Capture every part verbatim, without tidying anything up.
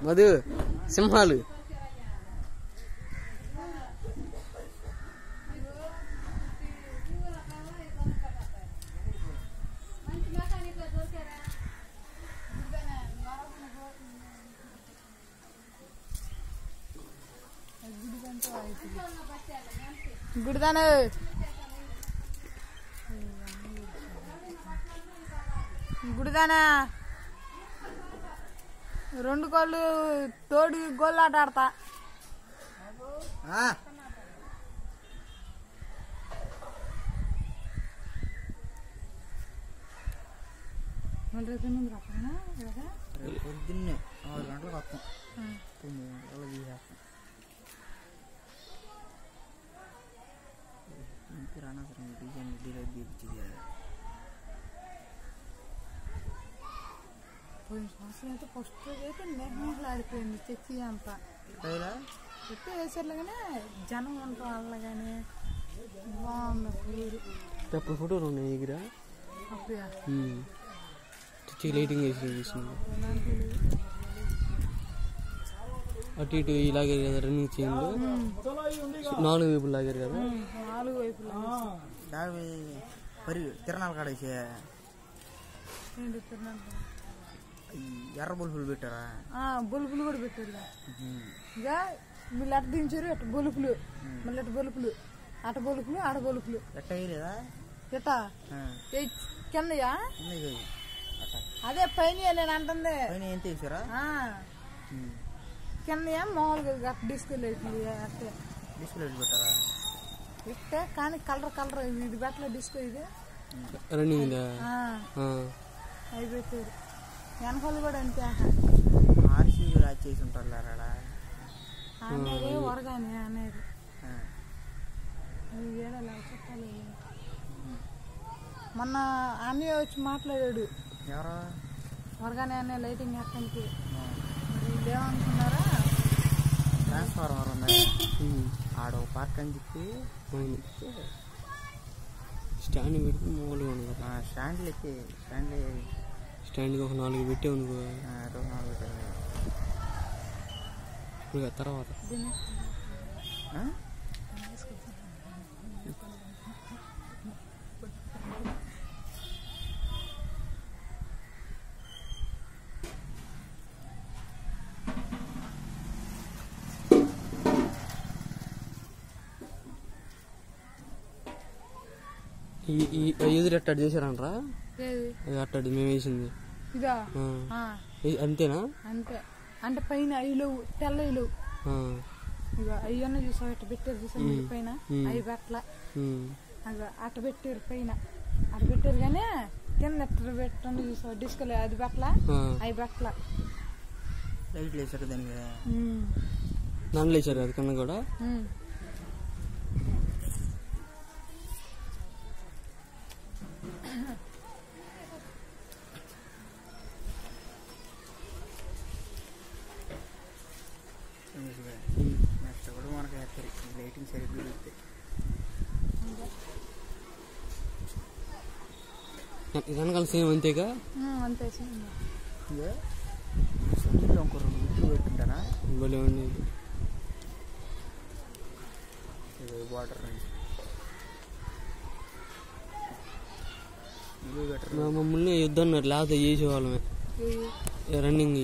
మధు సింహాలు గుడిదాను గుడిదానా రెండు కోళ్ళు తోడి గోళ్ళు ఆట ఆడతా పొద్దున్నే ఆరు గంటలకు వస్తాం తొమ్మిది గంటలకు తీసేస్తాం ఇంటికి రానవసరం డిజైన్ డిలైట్ తీపిచ్చేది పోయిన సంవత్సరం అయితే ఫస్ట్ అయితే నెహ్మూలు ఆడిపోయింది చర్చి అంతా చెట్టు వేసారు కానీ జనం ఉంటాం వాళ్ళ కానీ బాగుంది ఊరు అప్పుడు ఫోటోలు ఉన్నాయి దగ్గర చర్చి లైటింగ్ వేసి తీసుకున్నాం అటు ఇటు ఇలాగే కదా రన్నింగ్ చేయండి నాలుగు వైపులు లాగారు కదా నాలుగు వైపులు పరి తిరణాలు కాడేసే ఎర్ర బుల్బులు పెట్టారా బుల్బులు కూడా పెట్టారు ఇక వీళ్ళు అట్ట దించారు అటు బొలుపులు మళ్ళీ అటు బొలుపులు అట బొలుపులు ఆడ బొలుపులు ఎట్ట వేయలేదా ఎట్టా కిందయా అదే పైన నేను అంటుంది ఎంత వేసారా కిందయా మామూలుగా డిస్కో లైట్లు అట్టే డిస్కో లైట్లు పెట్టారా ఇట్టే కానీ కలర్ కలర్ ఇది బెట్ల డిస్కో ఇది రన్నింగ్ అవి పెట్టారు వెనకాల కూడా అంతే ఆర్సీబీ రాజ్ చేసి ఉంటారు అనేది వరగానే అనేది అది ఏడలా చెప్పాలి మొన్న అన్నయ్య వచ్చి మాట్లాడాడు ఎవరు వరగానే అనే లైటింగ్ వేస్తానికి వీళ్ళు ఏమనుకున్నారా ట్రాన్స్ఫార్మర్ ఉంది ఆడ ఒక పార్క్ అని చెప్పి స్టాండ్ పెడితే మామూలుగా ఉంది స్టాండ్లు ఎక్కి స్టాండ్ స్టాండ్కి ఒక నాలుగు పెట్టే ఉంది నాలుగు పెట్టారు ఇప్పుడు తర్వాత ఎదురు అట్టాడు చేశారంటరా అట్టాడు మేము వేసింది ఇదా అంతేనా అంతే అంటే పైన అయ్యలు తెల్ల ఇలు ఇక అయ్యన్న చూసావు అట్ట పెట్టారు చూసావు పైన అవి బెట్ల అట్ట పెట్టారు పైన అట్ట పెట్టారు కానీ కింద ఎట్ట పెట్టండి చూసావు డిస్కో అది బెట్ల అవి బెట్ల లైట్లు వేసారు దానికి నన్ను వేసారు అది కన్నా కూడా నెక్స్ట్ కూడా మనకి వేస్తారు లైటింగ్ సరిగ్గా పెడితే వెనకాల సేమ్ అంతేగా అంతే ఇంకో రెండు గుట్లు పెట్టుంటారా భలే ఉంది వాటర్ మమ్మల్ని యుద్ధం అన్నారు లేకపోతే చేసేవాళ్ళమే రన్నింగ్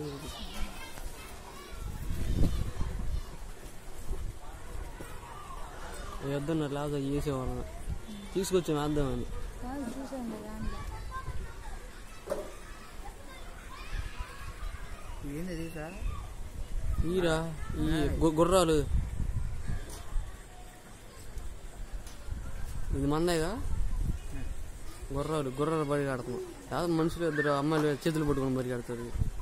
యుద్ధం అన్నారు లేకపోతే చేసేవాళ్ళమే తీసుకొచ్చాము వేద్దామని ఏంది తీసా ఈరా ఈ గుర్రాలు ఇది మందేగా గుర్రాలు గుర్రాలు బడి కడుతున్నాం యాభై మనుషులు ఇద్దరు అమ్మాయిలు చేతులు పట్టుకొని బరి కడతారు